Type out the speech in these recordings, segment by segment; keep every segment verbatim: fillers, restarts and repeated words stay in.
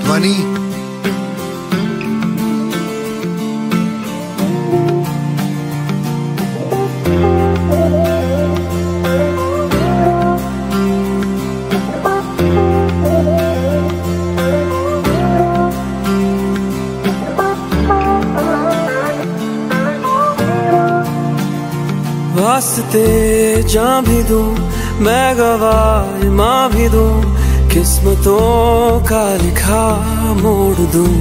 Money. वास्ते जां भी दूं मैं गवाह माँ भी दूं, किस्मतों का लिखा मोड़ दूं।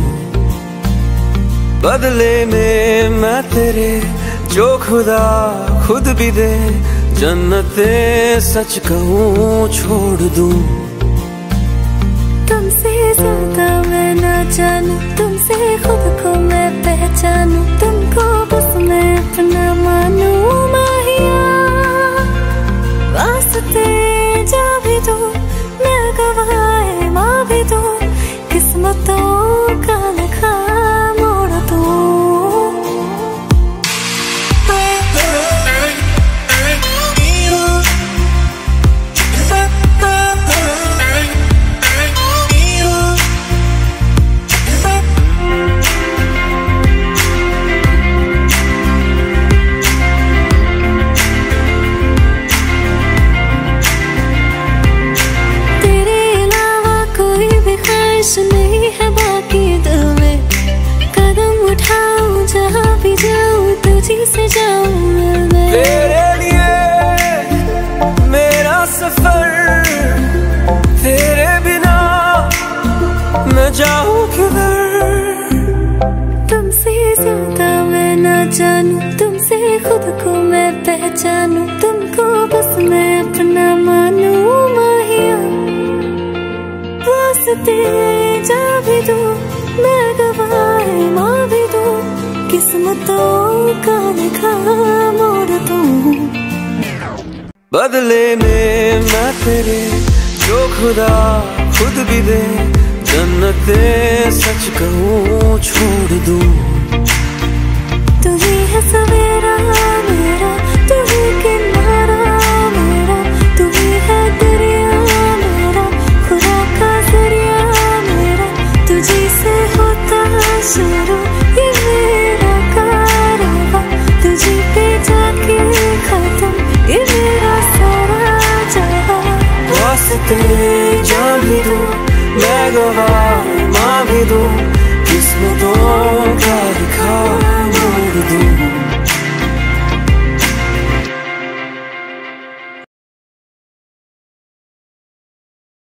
बदले में मैं तेरे जो खुदा खुद भी दे, जन्नते सच कहूँ छोड़ दूं। तुमसे ज्यादा मैं ना जानूं, तुमसे खुद को मैं पहचानूं, तुमको बस मैं अपना मानूं। माहिया वास्ते जा भी दूं मैं गवाह माँ भी दूं, किस्मतों का लिखा मोड़ दूं। नहीं है बाकी दिल में, कदम उठाऊं जहाँ भी जाऊं तुझी से जाऊं मैं। तेरे लिए मेरा सफर, तेरे बिना मैं जाऊं किधर। तुमसे ज्यादा मैं ना जानूं, तुमसे खुद को मैं पहचानूं, तुमको बस मैं अपना मानूं। माहिया वास्ते जा भी दूं मैं गवाह माँ भी दूं, किस्मतों का लिखा मोड़ दूं। बदले में मैं तेरे जो खुदा खुद भी दे, जन्नते सच कहूँ छोड़ दूं। तू ही है सवेरा मेरा, तू ही किनारा मेरा, तू ही है दरिया मेरा, खुदा का जरिया मेरा। तुझी से होता शुरू ये मेरा कारवां, तुझी पे जाके खत्म ये मेरा सारा जहां। वास्ते जां भी दूं मैं गवाह माँ भी दूं, किस्मतों